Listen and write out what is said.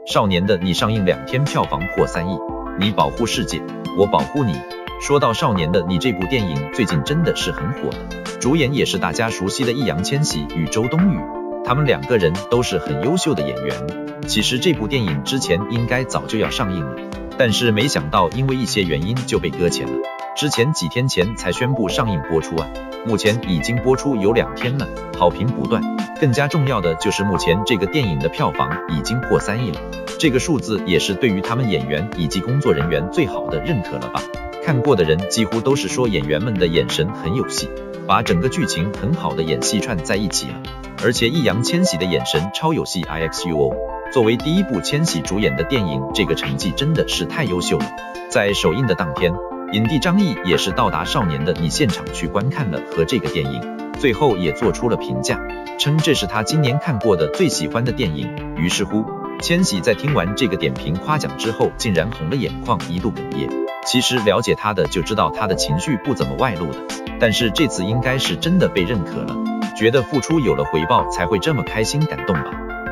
少年的你上映2天票房破3亿，你保护世界，我保护你。说到少年的你这部电影，最近真的是很火的，主演也是大家熟悉的易烊千玺与周冬雨，他们2个人都是很优秀的演员。其实这部电影之前应该早就要上映了，但是没想到因为一些原因就被搁浅了，之前几天前才宣布上映播出啊，目前已经播出有2天了，好评不断。更加重要的就是目前这个电影的票房已经破3亿了，这个数字也是对于他们演员以及工作人员最好的认可了吧。看过的人几乎都是说演员们的眼神很有戏，把整个剧情很好的演戏串在一起了。而且易烊千玺的眼神超有戏 IXUO， 作为第一部千玺主演的电影，这个成绩真的是太优秀了。在首映的当天，影帝张译也是到达少年的你现场去观看了和这个电影，最后也做出了评价，称这是他今年看过的最喜欢的电影。于是乎，千玺在听完这个点评夸奖之后，竟然红了眼眶，一度哽咽。其实了解他的就知道他的情绪不怎么外露的，但是这次应该是真的被认可了，觉得付出有了回报才会这么开心感动吧。